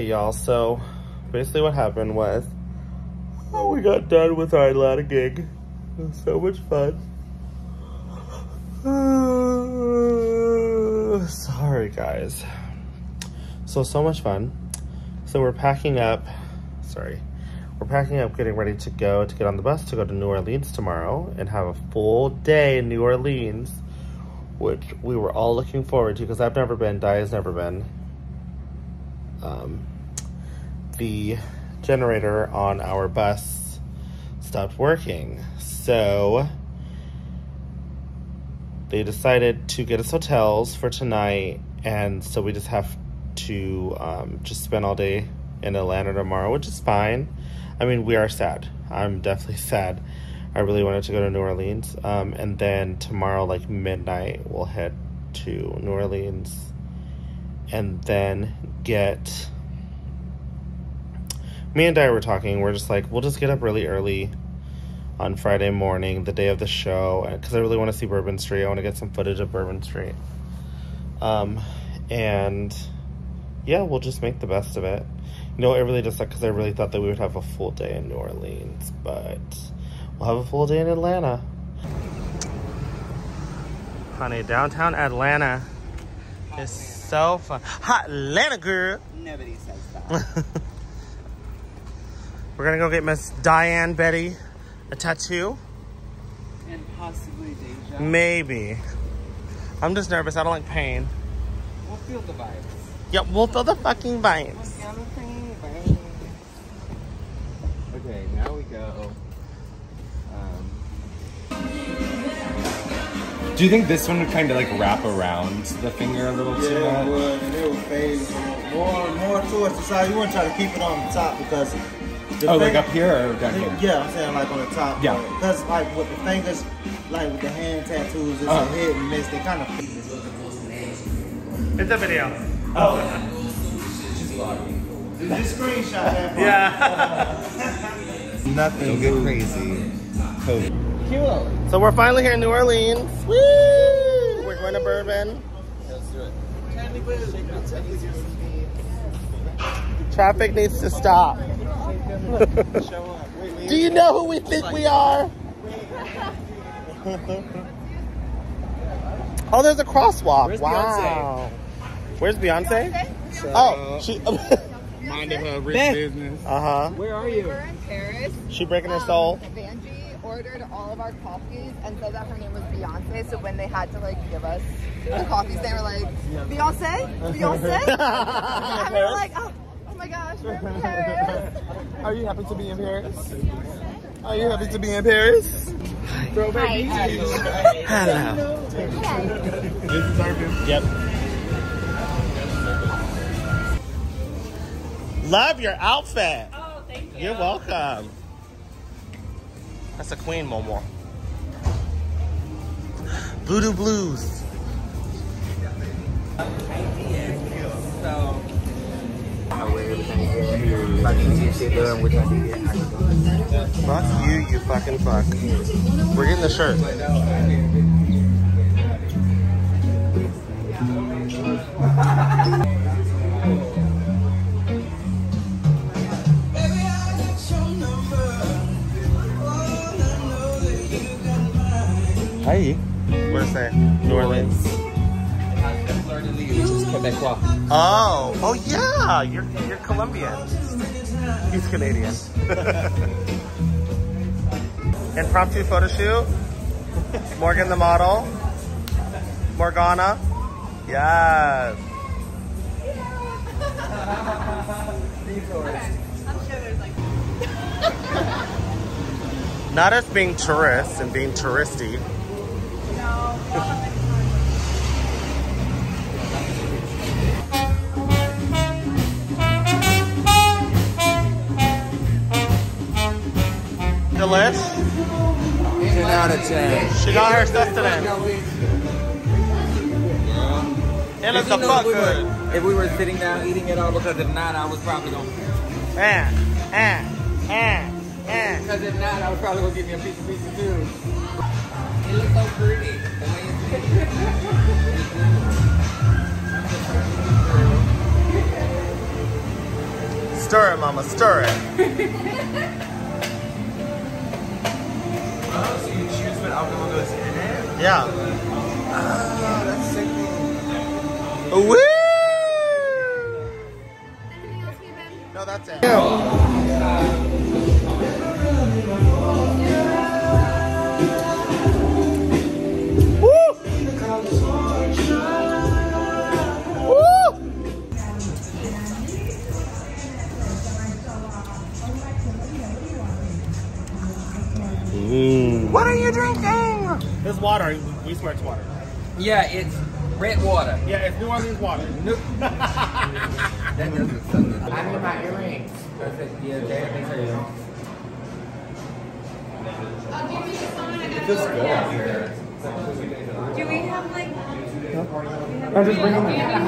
y'all, so basically what happened was we got done with our Atlanta gig. It was so much fun. Sorry guys. So much fun. So we're packing up, getting ready to get on the bus to go to New Orleans tomorrow and have a full day in New Orleans, which we were all looking forward to because I've never been, Di has never been. The generator on our bus stopped working, so they decided to get us hotels for tonight, and so we just have to just spend all day in Atlanta tomorrow, which is fine. I mean, we are sad. I'm definitely sad. I really wanted to go to New Orleans, and then tomorrow, like midnight, we'll head to New Orleans, and then me and Di were talking, we're just like, we'll just get up really early on Friday morning, the day of the show, because I really want to see Bourbon Street. I want to get some footage of Bourbon Street. And yeah, we'll just make the best of it. You know, it really just sucked because I really thought that we would have a full day in New Orleans, but we'll have a full day in Atlanta. Honey, downtown Atlanta is so fun. Hot Atlanta, girl. Nobody says that. We're gonna go get Miss Diane Betty a tattoo. And possibly Deja. Maybe. I'm just nervous. I don't like pain. We'll feel the vibes. Yep, we'll feel the fucking vibes. Okay, now we go. Do you think this one would kind of like wrap around the finger a little too much? Yeah, it would, and it would fade more towards the side. You wouldn't try to keep it on the top because like up here or down here? Yeah, I'm saying like on the top. Yeah. Because like with the fingers, like with the hand tattoos, it's a hit and miss. They kind of. It's a video. Oh. Did you screenshot that part? Yeah. Nothing. Don't get crazy. COVID. So we're finally here in New Orleans. Woo! We're going to Bourbon. Let's do it. Traffic needs to stop. Do you know who we think we are? Oh, there's a crosswalk. Where's wow. Beyonce? Where's Beyonce? Oh, she minding her rich business. Uh-huh. Where are you? We're in Paris. She breaking her soul. Vanjie ordered all of our coffees and said that her name was Beyonce. So when they had to like give us the coffees, they were like, Beyonce? Beyonce? And we were like, oh my gosh, we're in Paris. Are you happy to be in Paris? Are you happy to be in Paris? Hi. Hello. This is our business. Yep. Love your outfit. Oh, thank you. You're welcome. That's a queen, Momo. Voodoo Blues. Fuck you, you fucking fuck. We're getting the shirt. Hi. What is that? New Orleans. Oh yeah, you're Colombian. He's Canadian. Impromptu photo shoot. Morgan the model. Morgana. Yes. Not us being tourists and being touristy. Delish? 10 out of 10. She got her sustenance. It looks the fuck good. If we were sitting down eating it all, because if not, I was probably going to. Because if not, I was probably going to give me a piece of pizza too. It looks so pretty. Stir it, mama, stir it. Oh, so you choose when alcohol goes in it? Yeah. Oh, that's sick. Woo! Anything else, Kevin? No, that's it. What are you drinking? This water, we swear it's water. Yeah, it's red water. Yeah, it's New Orleans water. That doesn't sound good. I need my earrings. Yeah, It feels good out here. Do we have like? I'm just bringing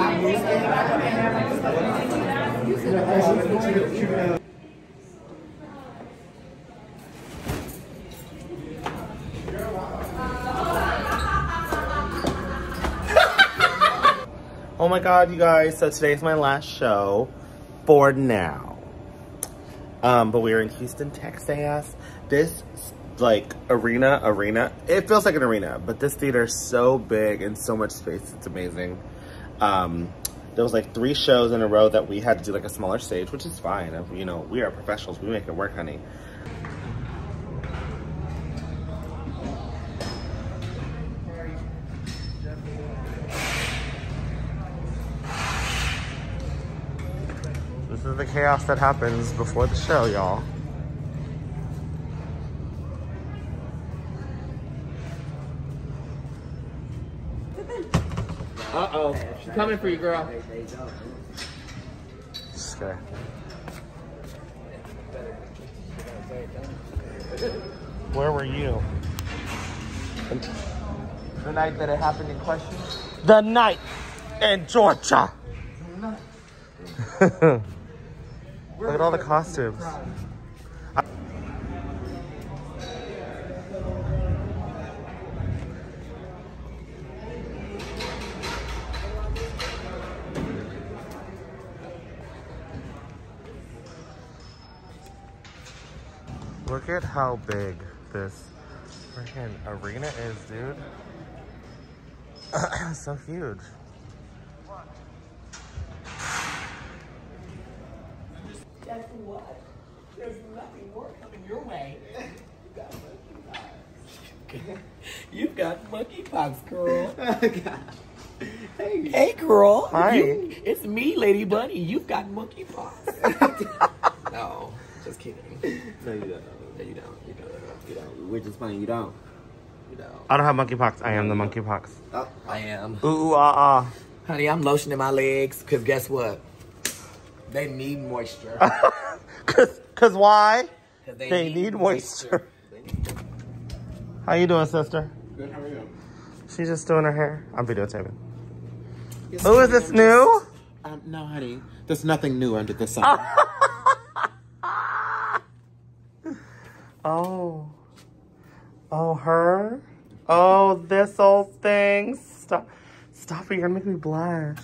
Oh my god, you guys. So today's my last show for now. But we're in Houston, Texas. This like arena. It feels like an arena, but this theater is so big and so much space. It's amazing. There was like 3 shows in a row that we had to do like a smaller stage, which is fine. You know, we are professionals. We make it work, honey. This is the chaos that happens before the show, y'all. Uh-oh. She's coming for you, girl. Okay. Where were you? The night that it happened in question? The night in Georgia. Look at all the costumes. Look at how big this freaking arena is, dude. So huge. Guess what? There's nothing more coming your way. You've got monkeypox, girl. Hey, girl. Hi. It's me, Lady Bunny. You've got monkeypox. No, just kidding. No, you don't. No, you don't. You don't. You don't. We're just playing. You don't. You don't. I don't have monkeypox. I am the monkeypox. Oh. I am. Ooh, ah. Honey, I'm lotioning my legs, because guess what? They need moisture. Cause why? 'Cause They need moisture. How you doing, sister? Good. How are you? She's just doing her hair. I'm videotaping. Oh, is this new? No, honey. There's nothing new under the sun. Oh. Oh, her? Oh, this old thing. Stop. Stop it. You're gonna make me blush.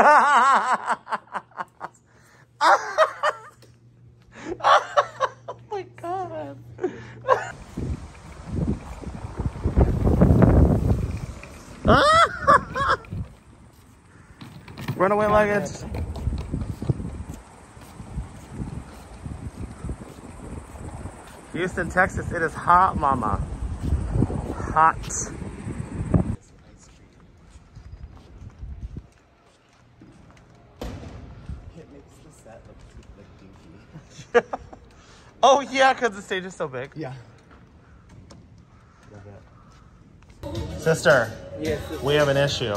Oh my god. Runaway luggage. Houston, Texas, it is hot, mama. Hot. It makes the set look like dinky. Oh yeah, because the stage is so big. Yeah. Sister, Yes. we have an issue.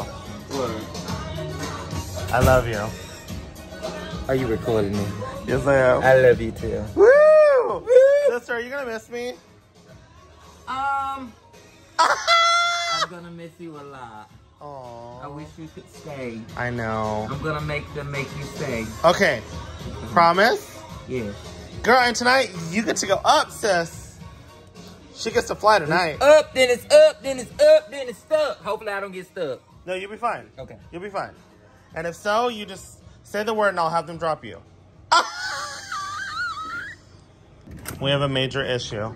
What? I love you. Are you recording me? Yes, I am. I love you too. Woo! Sister, are you gonna miss me? I'm gonna miss you a lot. Aww. I wish you could stay. I know. I'm gonna make them make you stay. Okay. Promise? Yeah. Girl, and tonight you get to go up, sis. She gets to fly tonight. Up, then it's up, then it's up, then it's stuck. Hopefully I don't get stuck. No, you'll be fine. Okay. You'll be fine. And if so, you just say the word and I'll have them drop you. We have a major issue.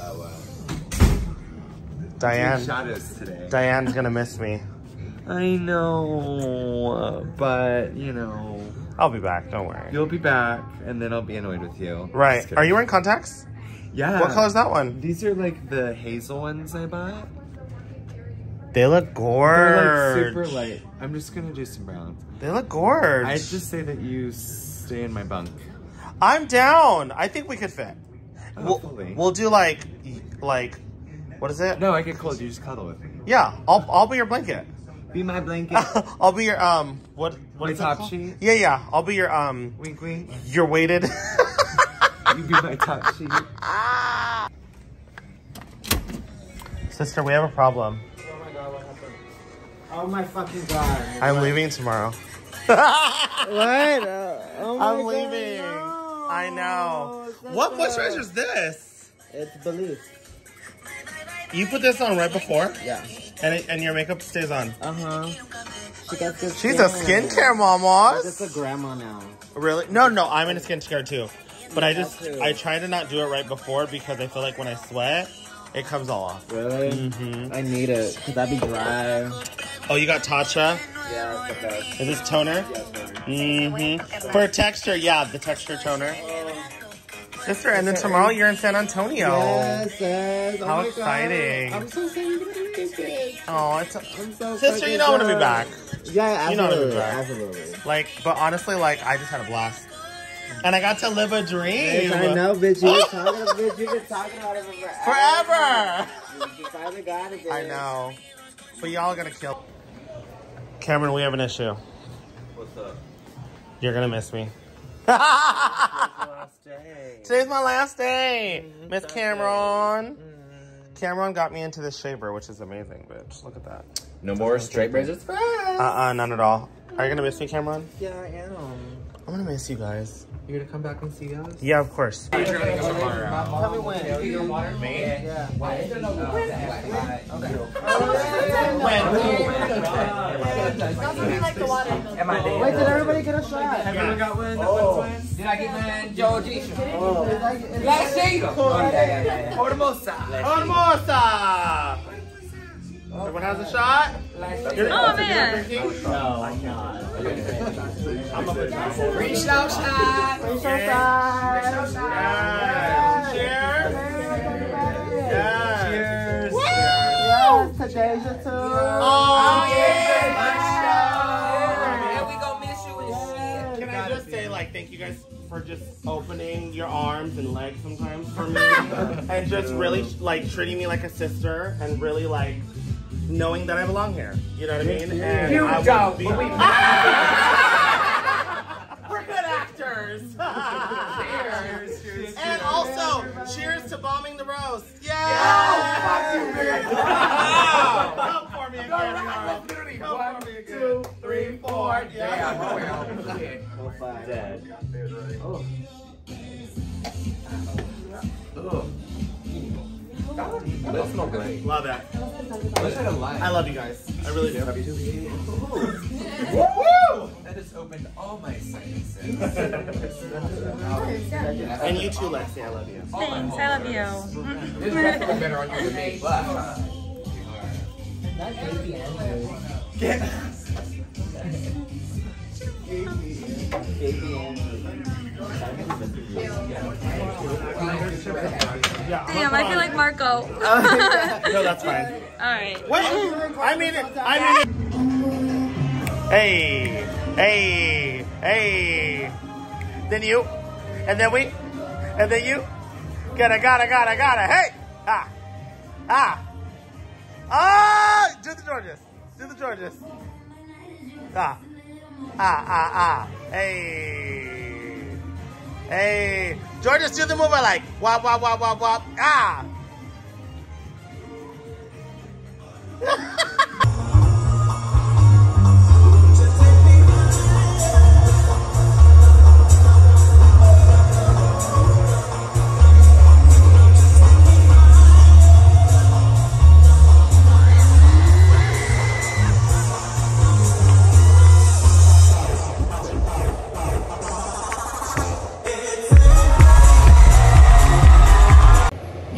Diane. Shadows today. Diane's gonna miss me. I know, but you know. I'll be back, don't worry. You'll be back, and then I'll be annoyed with you. Right. Are you wearing contacts? Yeah. What color's that one? These are like the hazel ones I bought. They look gorgeous. They're like super light. I'm just gonna do some browns. They look gorgeous. I just say that you stay in my bunk. I'm down. I think we could fit. Hopefully. We'll do like, what is it? No, I get cold. You just cuddle with me. Yeah, I'll be your blanket. Be my blanket. I'll be your what My is that top called? sheet. Yeah. I'll be your Wink, wink. your weighted. You be my top sheet. Sister, we have a problem. Oh my god, what happened? Oh my fucking god. I'm leaving tomorrow. What? Oh my I'm god, leaving. no. I know. That's What not- moisturizer is this? It's Belief. You put this on right before, Yeah. and your makeup stays on. Uh-huh. She got good She's a skincare mama. Just a grandma now. Really? No, I'm in a skincare too. But I too. try to not do it right before because I feel like when I sweat, it comes all off. Really? Mm-hmm. I need it, because I'd be dry. Oh, you got Tatcha? Yeah, it's the best. Is this toner? Yes, baby. Mm-hmm. For texture, yeah, the texture toner. Sister, and then tomorrow you're in San Antonio. Yes. Oh How my exciting. God. I'm so excited you're gonna be this. Oh, I'm so sister, you know I'm gonna be back. Yeah, You know I'm gonna be absolutely. back. Absolutely. Like, but honestly, like, I just had a blast. And I got to live a dream. Yes, I know, bitch. You've been talking about it Forever. You finally got it, bitch. I know. But y'all gonna kill. Cameron, we have an issue. What's up? You're gonna miss me. Last day. Today's my last day. Miss Cameron. Cameron got me into this shaver, which is amazing, bitch. Look at that. No more straight razors for us. None at all. Are you gonna miss me, Cameron? Yeah, I am. I'm gonna miss you guys. You're gonna come back and see us? Yeah, of course. Tell me when. Me? Yeah. Wait, did everybody get a shot? Everyone got one? Did I get mine? Joe G. Oh. Last year. Formosa. Hermosa! Everyone has a shot? Oh man! Reach out shot. Yes. Cheers! Yes. Cheers. Yes, today's your turn. Oh, And we gonna miss you and shit. Can I just say, like, thank you guys for just opening your arms and legs sometimes for me. And just really, like, treating me like a sister and really, like, knowing that I belong here. You know what I mean? And You I don't. be... We're good actors. Cheers. And also, cheers to bombing the roast. Yay! Come for me again, girl. Literally, Come 1, for me again. 2, 3, 4. Yeah. Yeah, well, shit. Dead. That's no good. Love that. Let's have a line. I love you guys. I really do. That just opened all my sinuses. And you too, Lexi. I love you. Thanks, I love you. This definitely better on you than me, but Damn, I feel like Marco. No, that's fine. Alright. Wait, I mean it. Hey, hey, hey. Then you, and then we, and then you. Gotta. Hey, do the Georges. Hey, Georges, do the move I like. Wop.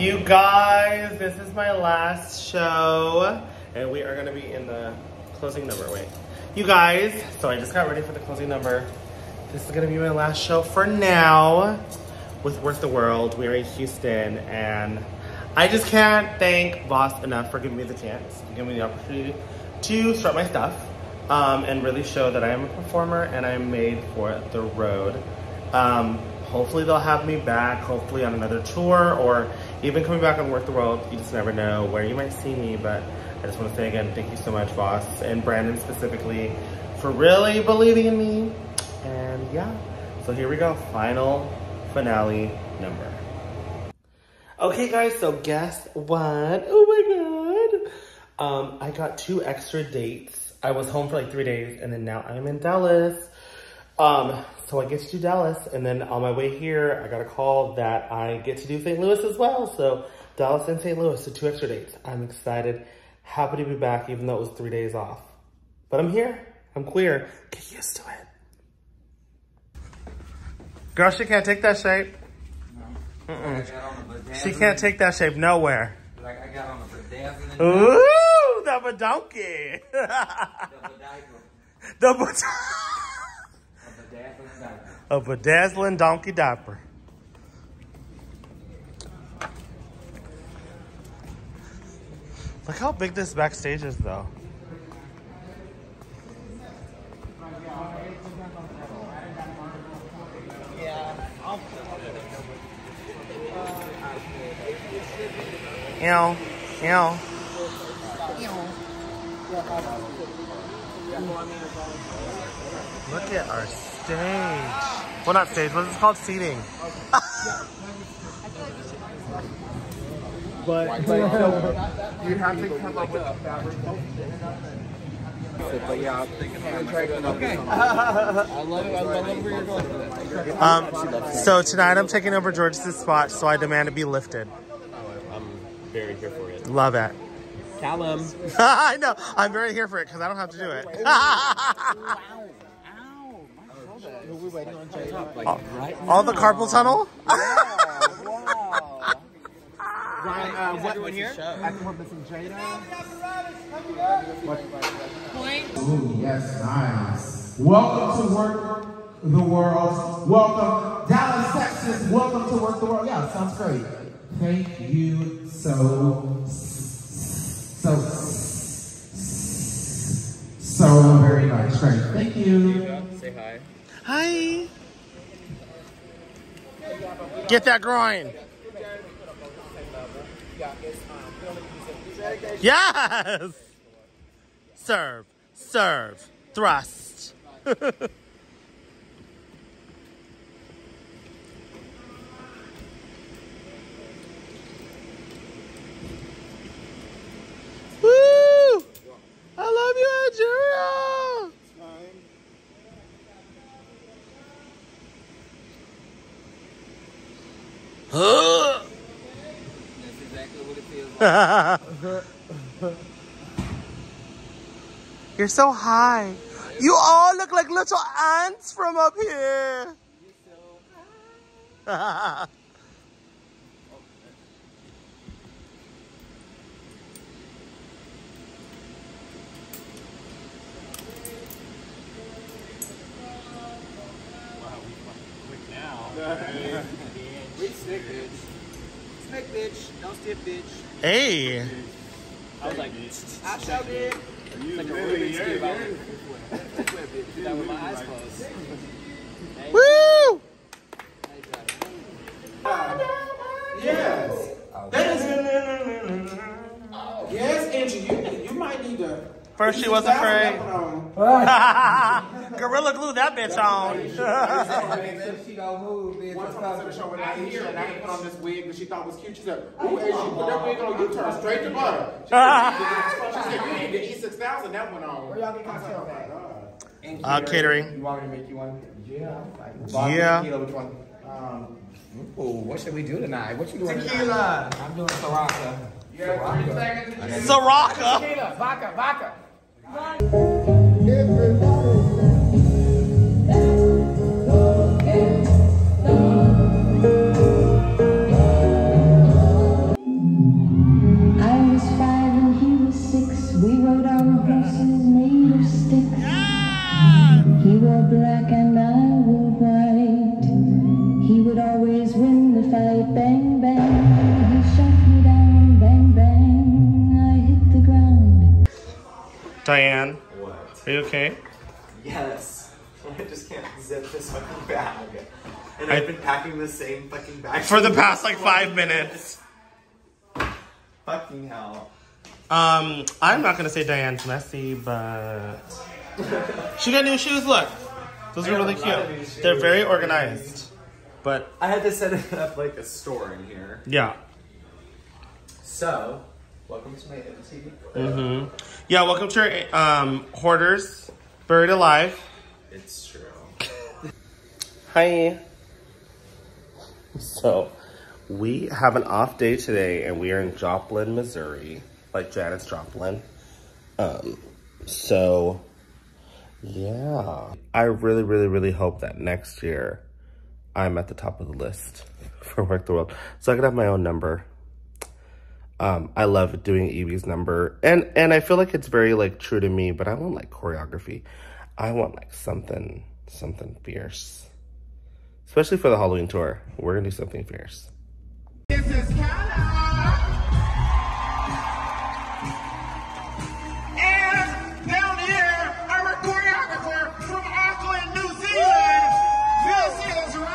You guys, this is my last show, and we are gonna be in the closing number. Wait, you guys, so I just got ready for the closing number. This is gonna be my last show for now with Worth the World. We're in Houston, and I just can't thank Voss enough for giving me the chance, giving me the opportunity to start my stuff, and really show that I am a performer and I'm made for the road. Hopefully they'll have me back, hopefully on another tour, or even coming back on Worth the World. You just never know where you might see me, but I just want to say again, thank you so much, Voss, and Brandon specifically, for really believing in me. And yeah, so here we go, final finale number. Okay guys, so guess what? Oh my God. I got 2 extra dates. I was home for like 3 days, and then now I'm in Dallas. So I get to do Dallas, and then on my way here, I got a call that I get to do St. Louis as well. So Dallas and St. Louis, so 2 extra dates. I'm excited, happy to be back, even though it was 3 days off. But I'm here, I'm queer, get used to it. Girl, she can't take that shape. She can't take that shape nowhere. Like I got on a bedazzling. Ooh, the badonkey. The a bedazzling donkey diaper. Look how big this backstage is, though. Ew, ew. Look at our stage. Well, not stage, what is it called? Seating. But you have to come up with a fabric. But yeah, I was thinking okay. I love it. I love where you're going. So tonight I'm taking over George's spot, so I demand to be lifted. I'm very here for it. Love it. Callum. I know. I'm very here for it because I don't have to do it. We're waiting on Jay. All the carpal tunnel? Ryan, what one here? I can work with some Jada. Ooh, yes, nice. Welcome to Work the World. Welcome, Dallas, Texas. Welcome to Work the World. Yeah, sounds great. Thank you so very much. Great. Thank you. Say hi. Hi. Get that groin. Yes. Serve, serve, thrust. Woo! I love you, Algeria. That's exactly what it feels like. You're so high. You all look like little ants from up here. We sick, bitch. Sick, bitch. Don't stiff, bitch. Hey. I was like, I shall did. like a Rubik's Cube. That with my eyes closed. Woo! Yes. Yes, Angie, you might need to. First she was afraid. Gorilla glue that bitch on. She don't move, bitch. One time I was at a show with Aisha and I had put on this wig that she thought was cute. She said, ooh, Aisha, you put that wig on, you turn straight to butter. She said, you need the E6000, that went on. Where y'all get cocktail at? Catering. You want me to make you one? Yeah. Yeah. Tequila, which one? Ooh, what should we do tonight? What you doing Tequila. tonight? I'm doing Soraka. Yeah, 3 seconds. Soraka. Tequila, vodka. Diane, What? are you okay? Yes. I just can't zip this fucking bag. And I've been packing the same fucking bag For the past like 5 minutes. Fucking hell. I'm not gonna say Diane's messy, but she got new shoes. Look, those are really cute. They're very organized. But I had to set it up like a store in here. yeah. So, welcome to my empty. Yeah, welcome to your Hoarders Buried Alive. It's true. Hi. So, we have an off day today, and we are in Joplin, Missouri. Like Janet's Joplin. So, yeah. I really, really, really hope that next year I'm at the top of the list for Work the World. So I can have my own number. I love doing Evie's number. And I feel like it's very like true to me, but I want like choreography. I want like something fierce. Especially for the Halloween tour. We're gonna do something fierce. This is Calla. And down here, our choreographer from Auckland, New Zealand. This is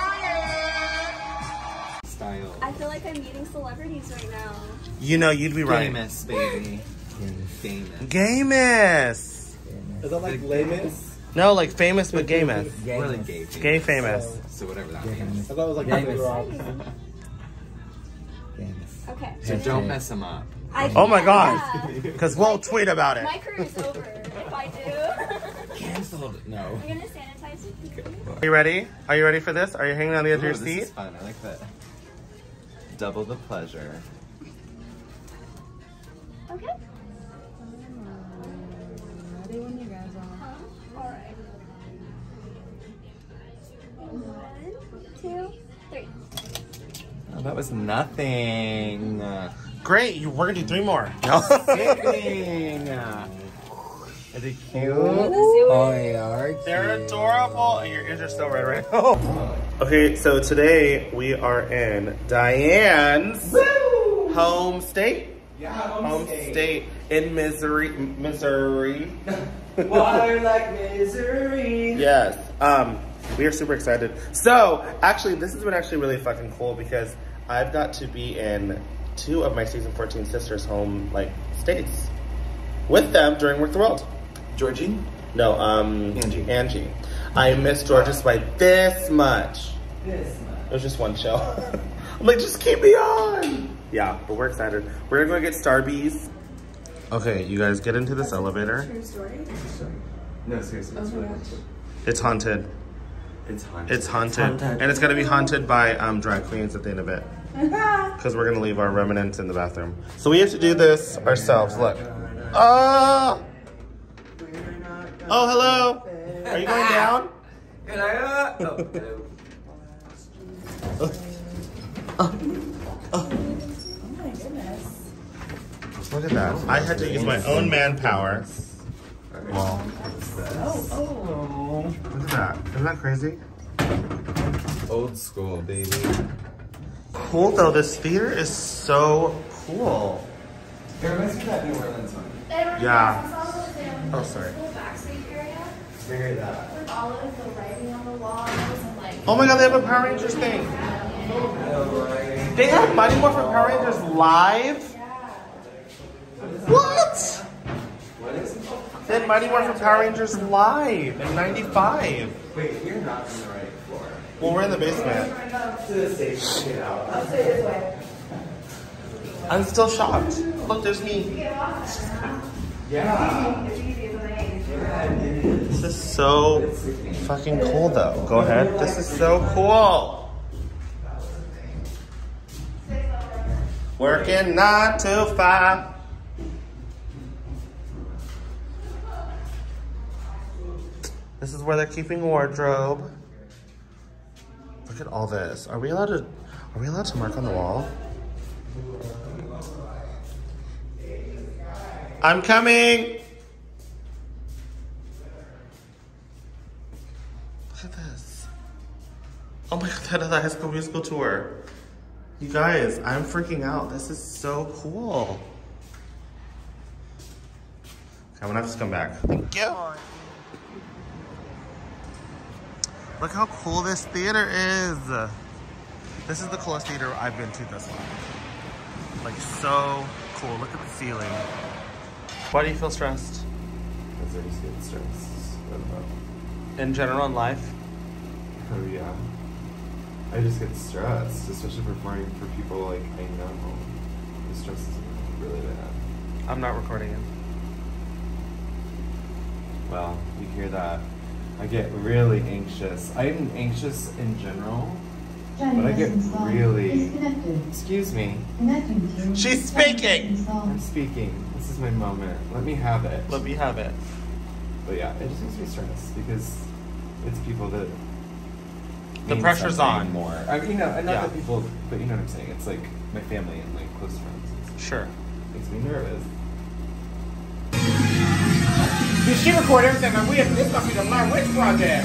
Ryan. Style. I feel like I'm meeting celebrities right now. You know, you'd be right. Famous, baby. Famous. Gamous. Is that like lamest? No, like famous but gamous. More like gay. Gay famous. So whatever that means. I thought it was like Okay. So don't mess them up. Oh my god. Yeah. Because we'll tweet about it. My career's over if I do. Cancelled. No. You're gonna sanitize it? Are you ready? Are you ready for this? Are you hanging on the edge of your This seat? is fun. I like that. Double the pleasure. Okay. Ready when you guys are. Alright. 1, 2, 3. Oh, that was nothing. Great, we're gonna do 3 more. Kidding. Is it cute? Oh, they are. They're adorable. Your ears are still red right now. Okay, so today we are in Diane's home state. Yeah, Home state in Missouri. Water like misery. Yes. We are super excited. So, actually, this has been actually really fucking cool because I've got to be in 2 of my season 14 sisters' home like states with them during Work the World. Georgie? No, Angie. I missed George's by this much. It was just one show. I'm like, just keep me on. Yeah, but we're excited. We're gonna go get Starbies. Okay, you guys get into this elevator. True story? No, seriously. It's really good. It's haunted. It's haunted. It's haunted. And it's gonna be haunted by drag queens at the end of it. Because we're gonna leave our remnants in the bathroom. So we have to do this ourselves, look. Oh! Oh, hello. Are you going down? Look at that. I had to use my own manpower. Wow. Look at that. Isn't that crazy? Old school, baby. Cool though, this theater is so cool. It reminds me of that New Orleans one. Yeah. Oh, sorry. Backstage area Very that. with all of the writing on the walls and like. Oh my god, they have a Power Rangers thing. They have Mighty Morphin Power Rangers live? What? They had Mighty Morphin Power Rangers live in '95. Wait, you're not on the right floor. Well, we're in the basement. To the stage, check it out. I'm still shocked. Look, there's me. Yeah. This is so fucking cool though. Go ahead. This is so cool. Working 9 to 5. This is where they're keeping wardrobe. Look at all this. Are we allowed to mark on the wall? I'm coming. Look at this. Oh my god, that is the High School Musical tour. You guys, I'm freaking out. This is so cool. I'm gonna have to come back. Thank you. Look how cool this theater is. This is the coolest theater I've been to thus far. Like, so cool. Look at the ceiling. Why do you feel stressed? Because I just get stressed. In general in life? Oh yeah. I just get stressed, especially performing for people like I know. The stress is really bad. I'm not recording it. Well, you hear that. I get really anxious. I'm anxious in general, but I get really... Excuse me. She's speaking! I'm speaking. This is my moment. Let me have it. Let me have it. But yeah, it just makes me stressed because it's people that... The mean pressure's something on. More. I mean, not Yeah. that people, but you know what I'm saying. It's like my family and like close friends. Sure. Makes me nervous. Did she record everything? And this must be the Blair Witch Project.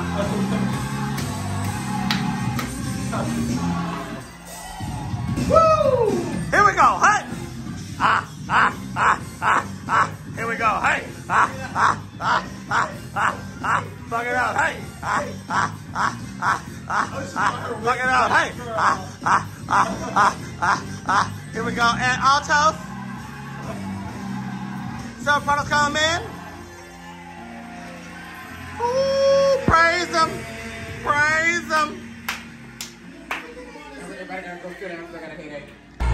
Woo! Here we go. Hey! Here we go. Hey! Fuck it out. Hey! Fuck it out. Hey! Here we go. And altos. Soprano come in. Ooh, praise him. Praise him. Everybody gotta go sit down because I got a headache.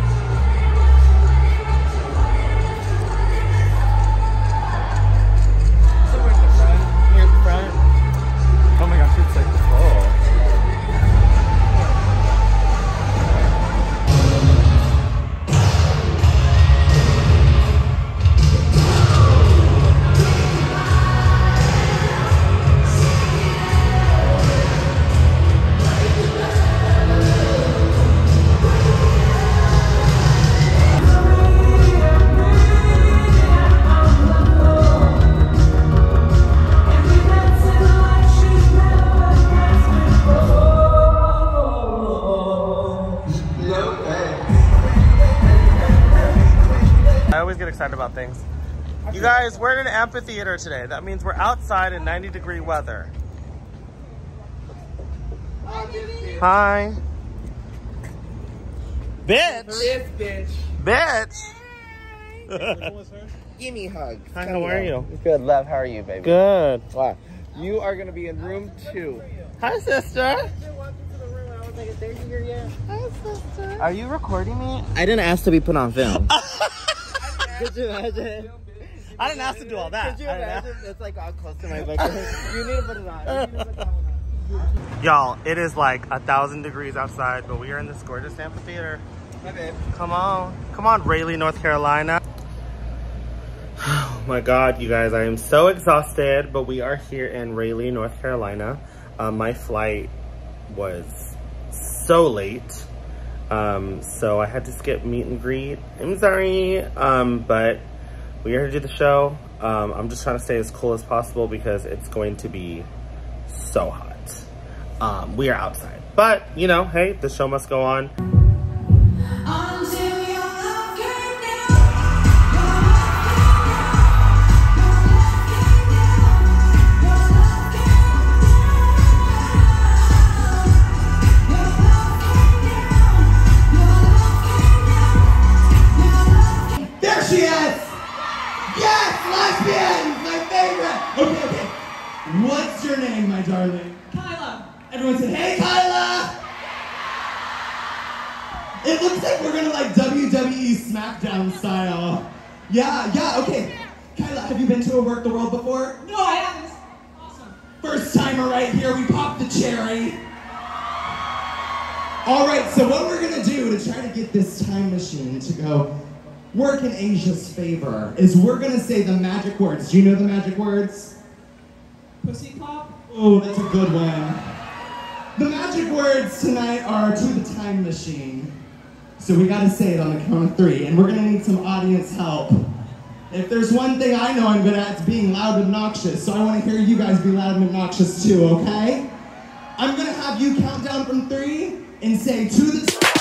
So where's the front? Here's the front. Oh my gosh, it's like full. I always get excited about things. You guys, we're in an amphitheater today. That means we're outside in 90-degree weather. Hi. Bitch. Bitch. Give me hugs. Hi, how are you? Good, love. How are you, baby? Good. Wow. You are going to be in room 2. Hi, sister. Are you recording me? I didn't ask to be put on film. Could you imagine? I didn't ask to do all that. Could you imagine? It's like all close to my book. You need to put it on. You need to put that one on. Y'all, it is like 1,000 degrees outside, but we are in this gorgeous amphitheater. Hi, babe. Come on. Come on, Raleigh, North Carolina. Oh my God, you guys, I am so exhausted, but we are here in Raleigh, North Carolina. My flight was so late. So I had to skip meet and greet. I'm sorry, but we are here to do the show. I'm just trying to stay as cool as possible because it's going to be so hot. We are outside, but you know, hey, the show must go on. Okay. What's your name, my darling? Kyla. Everyone said, hey, Kyla! It looks like we're gonna like WWE SmackDown style. Yeah, okay. Kyla, have you been to a Work the World before? No, I haven't. Awesome. First timer right here, we popped the cherry. All right, so what we're gonna do to try to get this time machine to go work in Asia's favor is we're gonna say the magic words. Do you know the magic words? Pussy pop. Oh, that's a good one. The magic words tonight are to the time machine. So we gotta say it on the count of 3, and we're gonna need some audience help. If there's one thing I know I'm good at, it's being loud and obnoxious. So I wanna hear you guys be loud and obnoxious too, okay? I'm gonna have you count down from 3 and say to the